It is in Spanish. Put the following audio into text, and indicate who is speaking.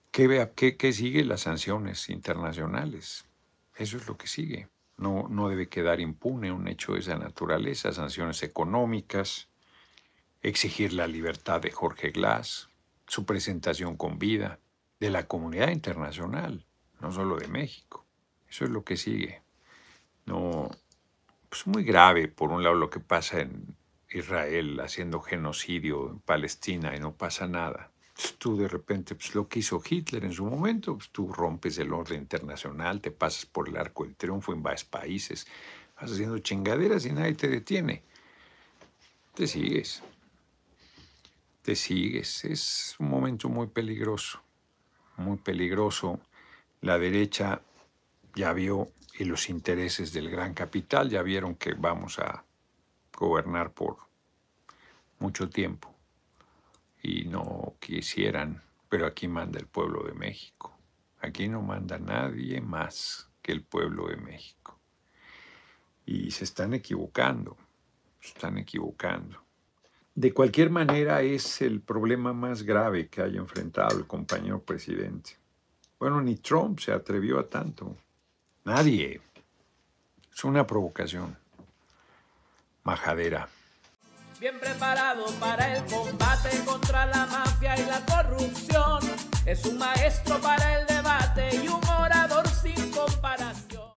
Speaker 1: ¿Qué sigue? Las sanciones internacionales. Eso es lo que sigue. No debe quedar impune un hecho de esa naturaleza. Sanciones económicas, exigir la libertad de Jorge Glass, su presentación con vida, de la comunidad internacional, no solo de México. Eso es lo que sigue. No, pues muy grave, por un lado, lo que pasa en Israel haciendo genocidio en Palestina y no pasa nada. Pues tú de repente, pues lo que hizo Hitler en su momento, pues tú rompes el orden internacional, te pasas por el arco del triunfo en varios países, vas haciendo chingaderas y nadie te detiene. Te sigues, te sigues. Es un momento muy peligroso, muy peligroso. La derecha ya vio y los intereses del gran capital ya vieron que vamos a gobernar por mucho tiempo y no quisieran, pero aquí manda el pueblo de México. Aquí no manda nadie más que el pueblo de México. Y se están equivocando, se están equivocando. De cualquier manera, es el problema más grave que haya enfrentado el compañero presidente. Bueno, ni Trump se atrevió a tanto. Nadie. Es una provocación majadera.
Speaker 2: Bien preparado para el combate contra la mafia y la corrupción. Es un maestro para el debate y un orador sin comparación.